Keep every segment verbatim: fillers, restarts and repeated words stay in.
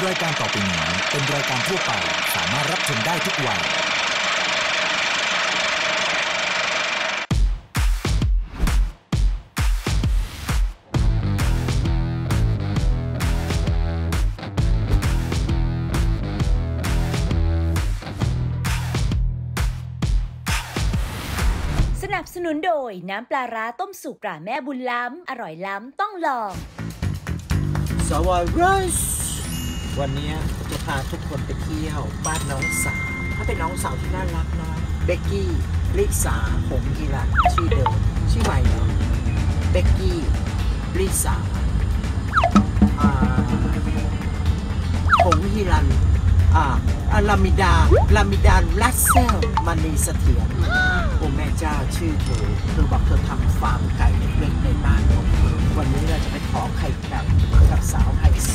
รายการต่อไปนี้เป็นรายการทั่วไปสามารถรับชมได้ทุกวัยสนับสนุนโดยน้ำปลาร้าต้มสุกตราแม่บุญล้ำอร่อยล้ำต้องลองสวัสดีวันนี้จะพาทุกคนไปเที่ยวบ้านน้องสาวถ้าเป็นน้องสาวที่น่ารักนะเบกกี้ลิสาหงกีรันชื่อเดิมชื่อใหม่เหรอเบกกี้ลิสาหงกีรันอ่าลามิดาลามิดาลัสเซลมานีเสถียรโอ้แม่เจ้าชื่อเธอเธอบอกเธอทำฟาร์มไก่เล็กๆในบ้านของเธอวันนี้เราจะไปขอไข่แบบกับสาวไฮโซ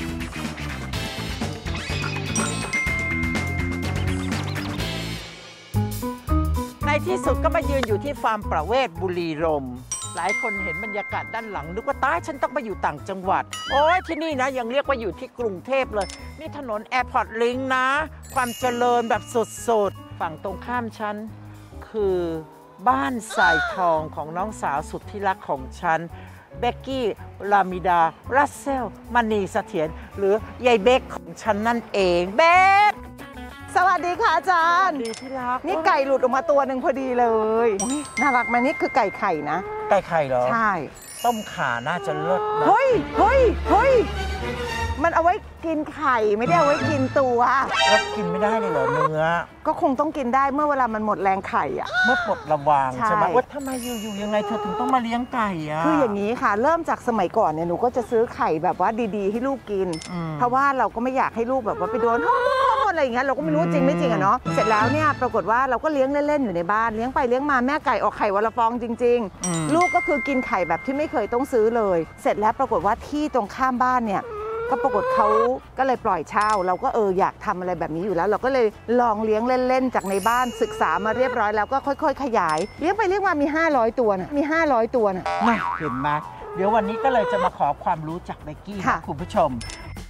ในที่สุดก็มายืนอยู่ที่ฟาร์มประเวศบุรีรมย์หลายคนเห็นบรรยากาศด้านหลังนึกว่าตายฉันต้องไปอยู่ต่างจังหวัดโอ้ยที่นี่นะยังเรียกว่าอยู่ที่กรุงเทพเลยนี่ถนนแอร์พอร์ตลิงก์นะความเจริญแบบสุดๆฝั่งตรงข้ามฉันคือบ้านทรายทองของน้องสาวสุดที่รักของฉันเบกกี้ลามิดารัสเซลมณีเสถียรหรือยายเบกของฉันนั่นเองเบกสวัสดีค่ะอาจารย์ดีที่รักนี่ไก่หลุดออกมาตัวหนึ่งพอดีเลยน่ารักไหมนี่คือไก่ไข่นะไก่ไข่เหรอใช่ต้มข่าน่าจะเลิศนะเฮ้ยเฮ้ยเฮ้ยมันเอาไว้กินไข่ไม่ได้เอาไว้กินตัวแล้วกินไม่ได้เลยเหรอเนื้อก็คงต้องกินได้เมื่อเวลามันหมดแรงไข่อ่ะเมื่อหมดระวางใช่ไหมว่าทำไมอยู่ๆยังไงเธอถึงต้องมาเลี้ยงไก่อ่ะคืออย่างนี้ค่ะเริ่มจากสมัยก่อนเนี่ยหนูก็จะซื้อไข่แบบว่าดีๆให้ลูกกินเพราะว่าเราก็ไม่อยากให้ลูกแบบว่าไปโดนฮอร์โมนอะไรอย่างเงี้ยเราก็ไม่รู้จริงไม่จริงอะเนาะเสร็จแล้วเนี่ยปรากฏว่าเราก็เลี้ยงเล่นๆอยู่ในบ้านเลี้ยงไปเลี้ยงมาแม่ไก่ออกไข่วันละฟองจริงๆลูกก็คือกินไข่แบบที่ไม่เคยต้องซื้อเลยเสร็จแล้วปรากฏว่าที่ตรงข้ามบ้านเนี่ยก็ปรากฏเขาก็เลยปล่อยเช่าเราก็เอออยากทำอะไรแบบนี้อยู่แล้วเราก็เลยลองเลี้ยงเล่นๆจากในบ้านศึกษามาเรียบร้อยแล้วก็ค่อยๆขยายเลี้ยงไปเลี้ยงมามีห้าร้อยตัวนะมีห้าร้อยตัวนะมาเห็นไหมเดี๋ยววันนี้ก็เลยจะมาขอความรู้จากเบกกี้นะคุณผู้ชม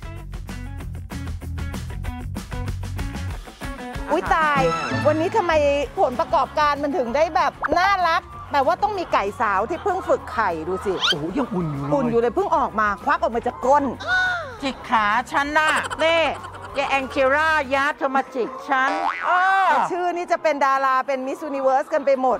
อุ้ยตายวันนี้ทำไมผลประกอบการมันถึงได้แบบน่ารักแต่ว่าต้องมีไก่สาวที่เพิ่งฝึกไข่ดูสิโอ้ยังอุ่นอยู่เลยอุ่นอยู่เลยเพิ่งออกมาควักออกมาจากก้นจิกขาฉันน่ะเน่แกแองเจล่ายัดเธอมาจิกฉันชื่อนี้จะเป็นดาราเป็นมิสยูนิเวิร์สกันไปหมด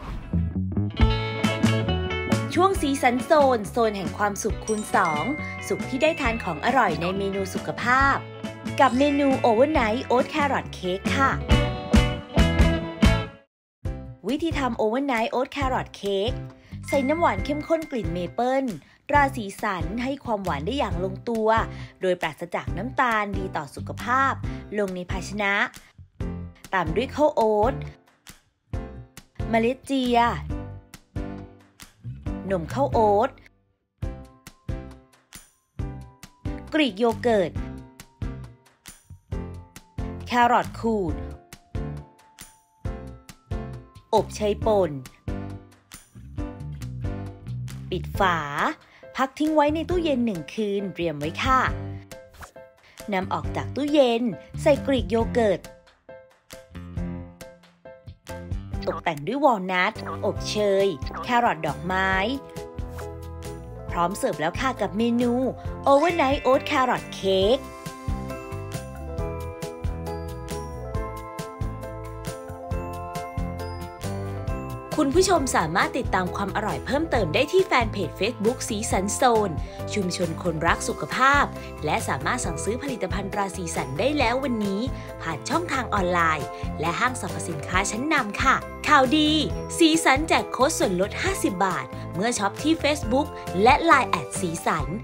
ช่วงสีสันโซนโซนแห่งความสุขคูณสองสุขที่ได้ทานของอร่อยในเมนูสุขภาพกับเมนูโอเวอร์ไนท์โอ๊ตแครอทเค้กค่ะวิธีทำโอเวอร์ไนท์โอ๊ตแครอทเค้กใส่น้ำหวานเข้มข้นกลิ่นเมเปิลราสีสันให้ความหวานได้อย่างลงตัวโดยปราศจากน้ำตาลดีต่อสุขภาพลงในภาชนะตามด้วยข้าวโอ๊ตเมล็ดเจียนมข้าวโอ๊ตกรีกโยเกิร์ตแครอทขูดอบเชยป่นปิดฝาพักทิ้งไว้ในตู้เย็นหนึ่งคืนเตรียมไว้ค่ะนำออกจากตู้เย็นใส่กรีกโยเกิร์ตตกแต่งด้วยวอลนัทอบเชยแครอทดอกไม้พร้อมเสิร์ฟแล้วค่ะกับเมนู Overnight Oat Carrot Cakeคุณผู้ชมสามารถติดตามความอร่อยเพิ่มเติมได้ที่แฟนเพจ Facebook สีสันโซนชุมชนคนรักสุขภาพและสามารถสั่งซื้อผลิตภัณฑ์ตราสีสันได้แล้ววันนี้ผ่านช่องทางออนไลน์และห้างสรรพสินค้าชั้นนำค่ะข่าวดีสีสันแจกโค้ดส่วนลดห้าสิบบาทเมื่อช็อปที่ Facebook และ ไลน์ แอทสีสัน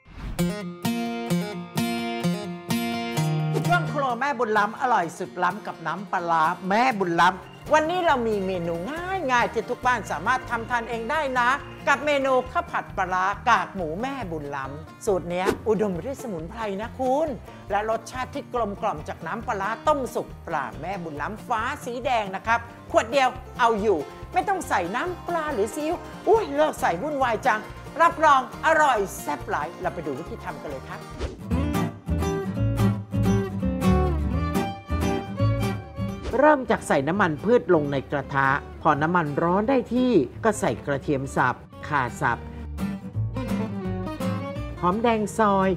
ช่วงครัวแม่บุญล้ำอร่อยสุดล้ำกับน้ำปลาร้าแม่บุญล้ำวันนี้เรามีเมนูง่ายๆที่ทุกบ้านสามารถทำทานเองได้นะกับเมนูข้าวผัดปลาร้ากากหมูแม่บุญล้ำสูตรนี้อุดมไปด้วยสมุนไพรนะคุณและรสชาติที่กลมกล่อมจากน้ำปลาร้าต้มสุกปลาแม่บุญล้ำฟ้าสีแดงนะครับขวดเดียวเอาอยู่ไม่ต้องใส่น้ำปลาหรือซีอิ๊วอุ้ยเลิกใส่วุ่นวายจังรับรองอร่อยแซ่บหลายเราไปดูวิธีทำกันเลยครับเริ่มจากใส่น้ำมันพืชลงในกระทะพอน้ำมันร้อนได้ที่ก็ใส่กระเทียมสับข่าสับหอมแดงซอย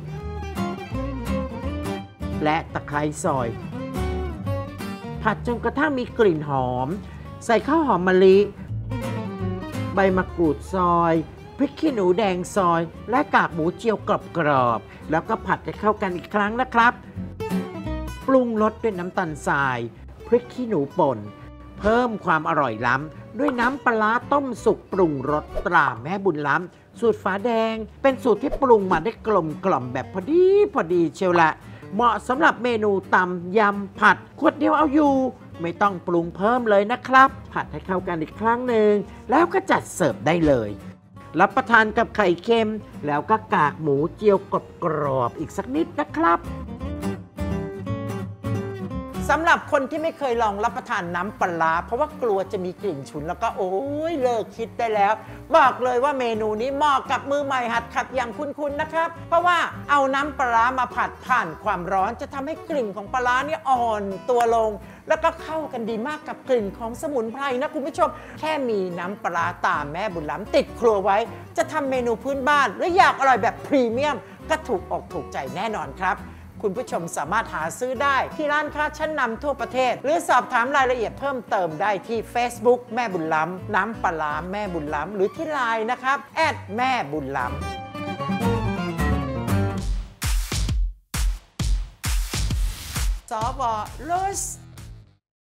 และตะไคร้ซอยผัดจนกระทั่งมีกลิ่นหอมใส่ข้าวหอมมะลิใบมะกรูดซอยพริกขี้หนูแดงซอยและกากหมูเจียวกรอบๆแล้วก็ผัดให้เข้ากันอีกครั้งนะครับปรุงรสด้วยน้ำตาลทรายพริกขี้หนูป่นเพิ่มความอร่อยล้ำด้วยน้ำปลาร้าต้มสุกปรุงรสตราแม่บุญล้ำสูตรฝาแดงเป็นสูตรที่ปรุงมาได้กลมกล่อมแบบพอดีพอดีเชียวละเหมาะสำหรับเมนูตำยำผัดขวดเดียวเอาอยู่ไม่ต้องปรุงเพิ่มเลยนะครับผัดให้เข้ากันอีกครั้งหนึ่งแล้วก็จัดเสิร์ฟได้เลยรับประทานกับไข่เค็มแล้วก็กากหมูเจียวกรอบๆอีกสักนิดนะครับสำหรับคนที่ไม่เคยลองรับประทานน้ำปลาร้าเพราะว่ากลัวจะมีกลิ่นฉุนแล้วก็โอ้ยเลิกคิดได้แล้วบอกเลยว่าเมนูนี้เหมาะกับมือใหม่หัดขับอย่างคุณๆนะครับเพราะว่าเอาน้ำปลาร้ามาผัดผ่านความร้อนจะทำให้กลิ่นของปลาร้านี่อ่อนตัวลงแล้วก็เข้ากันดีมากกับกลิ่นของสมุนไพรนะคุณผู้ชมแค่มีน้ำปลาร้าตามแม่บุญล้ำติดครัวไว้จะทำเมนูพื้นบ้านหรืออยากอร่อยแบบพรีเมียมก็ถูกอกถูกใจแน่นอนครับคุณผู้ชมสามารถหาซื้อได้ที่ร้านค้าชั้นนำทั่วประเทศหรือสอบถามรายละเอียดเพิ่มเติมได้ที่ Facebook แม่บุญล้ำน้ำปลาร้าแม่บุญล้ำหรือที่ไลน์นะครับแอดแม่บุญล้ำสว.ลส